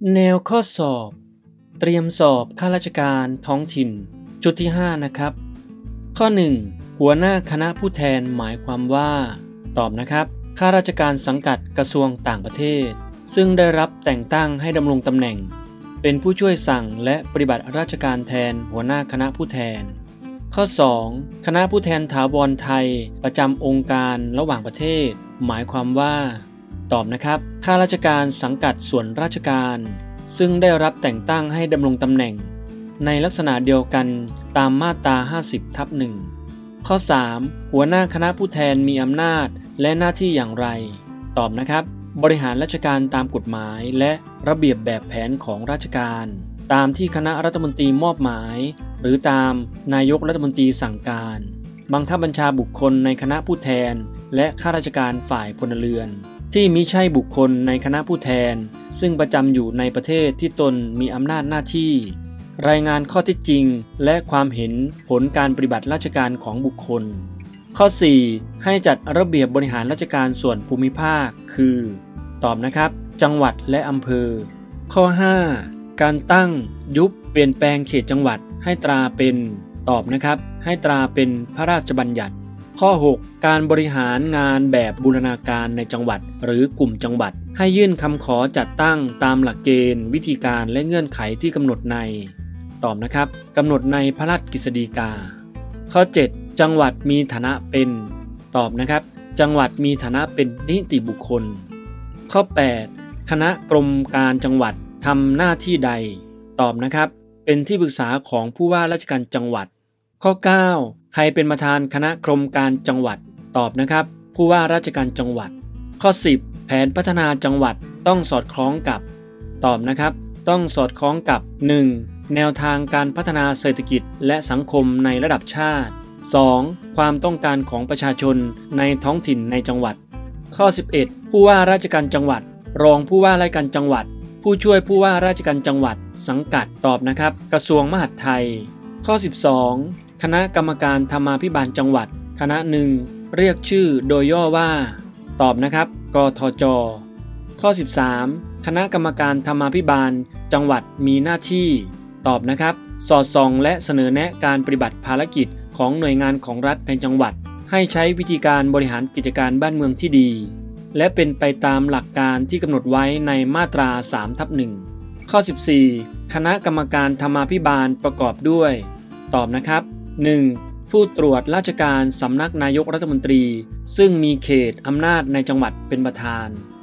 แนวข้อสอบเตรียมสอบข้าราชการท้องถิ่นจุดที่5นะครับข้อ1หัวหน้าคณะผู้แทนหมายความว่าตอบนะครับข้าราชการสังกัดกระทรวงต่างประเทศซึ่งได้รับแต่งตั้งให้ดำรงตำแหน่งเป็นผู้ช่วยสั่งและปฏิบัติราชการแทนหัวหน้าคณะผู้แทนข้อ2คณะผู้แทนถาวรไทยประจำองค์การระหว่างประเทศหมายความว่าตอบนะครับข้าราชการสังกัดส่วนราชการซึ่งได้รับแต่งตั้งให้ดำรงตำแหน่งในลักษณะเดียวกันตามมาตรา 50/1 ข้อ3หัวหน้าคณะผู้แทนมีอำนาจและหน้าที่อย่างไรตอบนะครับบริหารราชการตามกฎหมายและระเบียบแบบแผนของราชการตามที่คณะรัฐมนตรีมอบหมายหรือตามนายกรัฐมนตรีสั่งการบังคับบัญชาบุคคลในคณะผู้แทนและข้าราชการฝ่ายพลเรือนที่มิใช่บุคคลในคณะผู้แทนซึ่งประจำอยู่ในประเทศที่ตนมีอำนาจหน้าที่รายงานข้อเท็จจริงและความเห็นผลการปฏิบัติราชการของบุคคลข้อ4ให้จัดระเบียบบริหารราชการส่วนภูมิภาคคือตอบนะครับจังหวัดและอำเภอข้อ5การตั้งยุบเปลี่ยนแปลงเขตจังหวัดให้ตราเป็นตอบนะครับให้ตราเป็นพระราชบัญญัติข้อ6การบริหารงานแบบบูรณาการในจังหวัดหรือกลุ่มจังหวัดให้ยื่นคำขอจัดตั้งตามหลักเกณฑ์วิธีการและเงื่อนไขที่กำหนดในตอบนะครับกำหนดในพระราชกฤษฎีกาข้อ7จังหวัดมีฐานะเป็นตอบนะครับจังหวัดมีฐานะเป็นนิติบุคคลข้อ8คณะกรมการจังหวัดทำหน้าที่ใดตอบนะครับเป็นที่ปรึกษาของผู้ว่าราชการจังหวัดข้อ9ใครเป็นประธานคณะกรมการจังหวัดตอบนะครับผู้ว่าราชการจังหวัดข้อ10แผนพัฒนาจังหวัดต้องสอดคล้องกับตอบนะครับต้องสอดคล้องกับ 1. แนวทางการพัฒนาเศรษฐกิจและสังคมในระดับชาติ 2. ความต้องการของประชาชนในท้องถิ่นในจังหวัดข้อ11ผู้ว่าราชการจังหวัดรองผู้ว่าราชการจังหวัดผู้ช่วยผู้ว่าราชการจังหวัดสังกัดตอบนะครับกระทรวงมหาดไทยข้อ12คณะกรรมการธรรมาภิบาลจังหวัดคณะหนึ่งเรียกชื่อโดยย่อว่าตอบนะครับกทจข้อ13คณะกรรมการธรรมาภิบาลจังหวัดมีหน้าที่ตอบนะครับสอดส่องและเสนอแนะการปฏิบัติภารกิจของหน่วยงานของรัฐในจังหวัดให้ใช้วิธีการบริหารกิจการบ้านเมืองที่ดีและเป็นไปตามหลักการที่กำหนดไว้ในมาตรา 3/1 ข้อ14คณะกรรมการธรรมาภิบาลประกอบด้วยตอบนะครับ 1. ผู้ตรวจราชการสำนักนายกรัฐมนตรีซึ่งมีเขตอำนาจในจังหวัดเป็นประธาน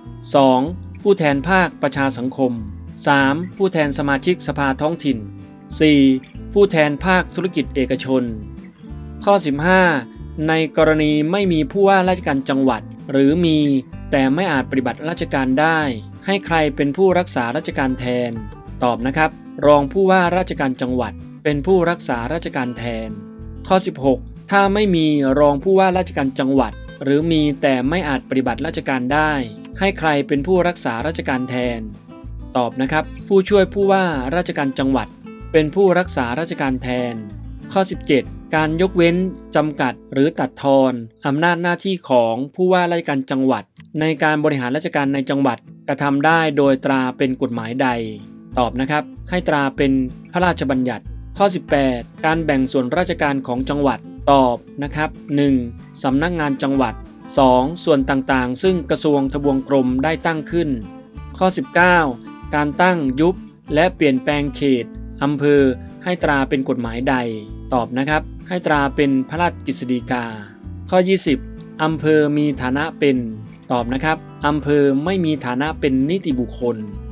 2. ผู้แทนภาคประชาสังคม 3. ผู้แทนสมาชิกสภาท้องถิ่น 4. ผู้แทนภาคธุรกิจเอกชนข้อ15ในกรณีไม่มีผู้ว่าราชการจังหวัดหรือมีแต่ไม่อาจปฏิบัติราชการได้ให้ใครเป็นผู้รักษาราชการแทนตอบนะครับรองผู้ว่าราชการจังหวัดเป็นผู้รักษาราชการแทนข้อ16ถ้าไม่มีรองผู้ว่าราชการจังหวัดหรือมีแต่ไม่อาจปฏิบัติราชการได้ให้ใครเป็นผู้รักษาราชการแทนตอบนะครับผู้ช่วยผู้ว่าราชการจังหวัดเป็นผู้รักษาราชการแทนข้อ17การยกเว้นจำกัดหรือตัดทอนอำนาจหน้าที่ของผู้ว่าราชการจังหวัดในการบริหารราชการในจังหวัดกระทำได้โดยตราเป็นกฎหมายใดตอบนะครับให้ตราเป็นพระราชบัญญัติข้อ18การแบ่งส่วนราชการของจังหวัดตอบนะครับ 1. สำนักงานจังหวัด 2. ส่วนต่างๆซึ่งกระทรวงทบวงกรมได้ตั้งขึ้นข้อ19การตั้งยุบและเปลี่ยนแปลงเขตอำเภอให้ตราเป็นกฎหมายใดตอบนะครับให้ตราเป็นพระราชกฤษฎีกาข้อ20อำเภอมีฐานะเป็นตอบนะครับอำเภอไม่มีฐานะเป็นนิติบุคคล